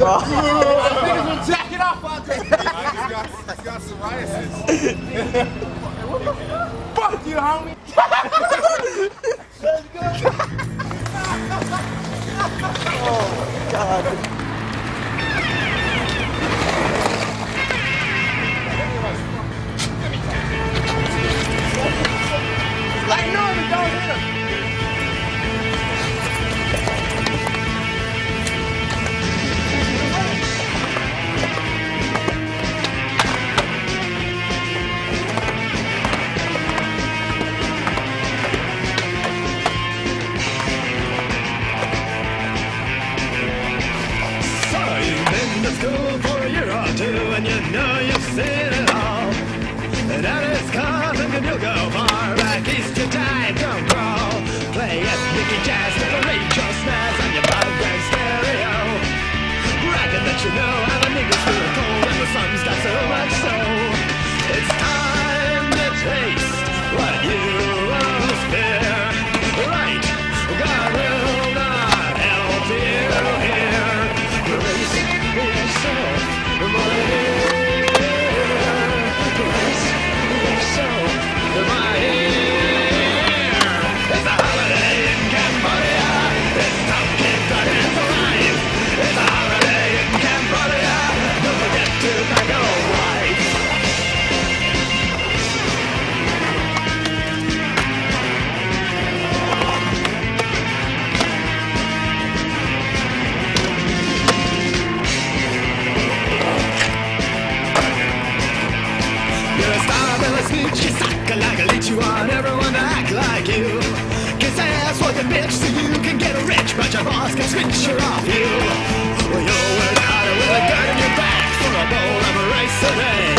Niggas been jacking off out there. He's got psoriasis. Fuck you, homie. Let's go. Oh, God. Like Norman, don't hit him. So you've been to school for a year or two and you know you've seen it all. And that is coming and you'll go far back east to time, don't crawl. Play ethnic jazz with a radio snaz on your bug-grand stereo. Bragging that you know how the niggas feel cold and the sun's got so much so. It's time to taste what you always fear. Right, God will not help you here. Raise yourself, my ear. Raise yourself, my ear. It's a holiday in Cambodia. It's tough, keep the hands alive. It's a holiday in Cambodia. Don't forget to pack your wife. You're a star, Billy Snitch. You suck like a leech. You want everyone to act like you. Kiss ass for your bitch so you can get rich, but your boss can switch her off you. Well, you'll work harder with a gun in your back for a bowl of rice a day.